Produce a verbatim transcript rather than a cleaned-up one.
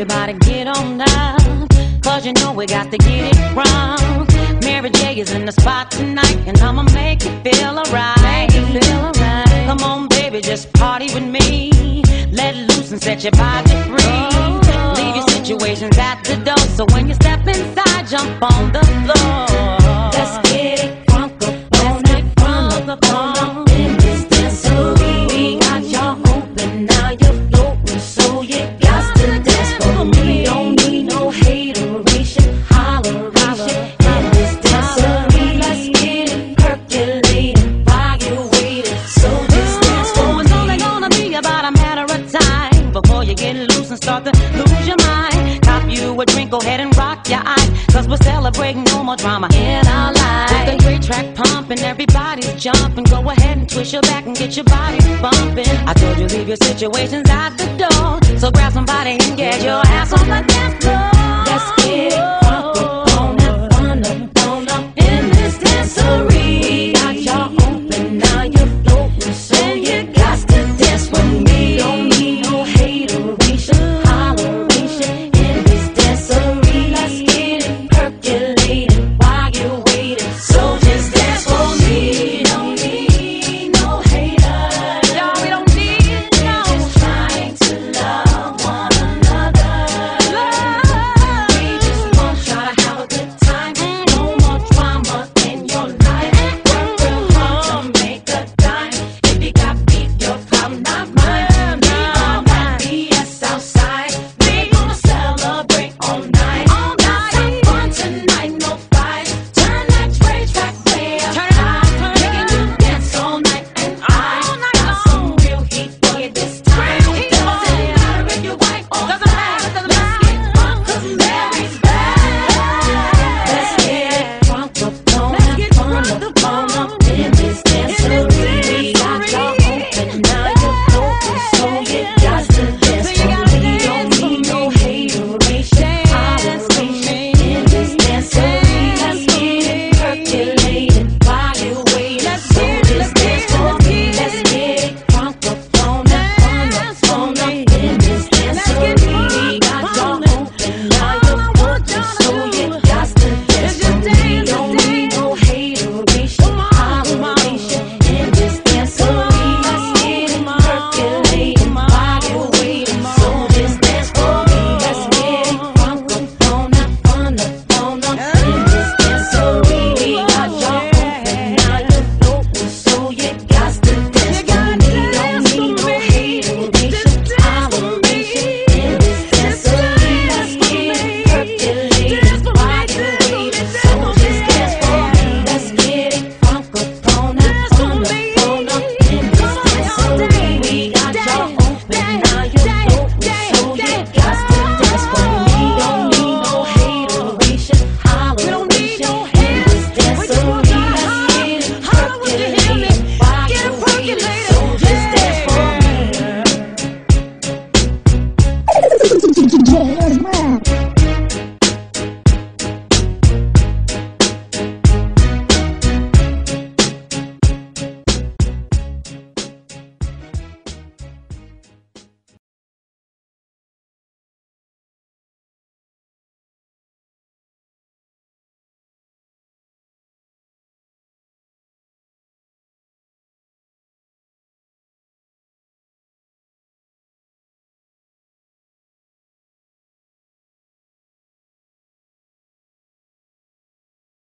Everybody get on up, cause you know we got to get it wrong. Mary J is in the spot tonight, and I'ma make you feel alright. Make you feel alright. Come on, baby, just party with me. Let loose and set your body free. Oh. Leave your situations at the door, so when you step inside, jump on the floor. Let's get it crunk up on it, crunk up on it. In this dancery, we got y'all open, now you're floating, so you got to dance for me. Don't need no hateration, holleration. In this dancery, let's get it percolating, while you're waiting, so just dance for me. It's only gonna be about a matter of time before you get loose and start to lose your mind. Cop you a drink, go ahead and rock your eyes, cause we're celebrating no more drama in our lives. With a great track pumping, everybody's jumping. Go ahead and twist your back and get your body bumping. I told you leave your situations at the door, so grab somebody and get your ass on the dance floor. Let's get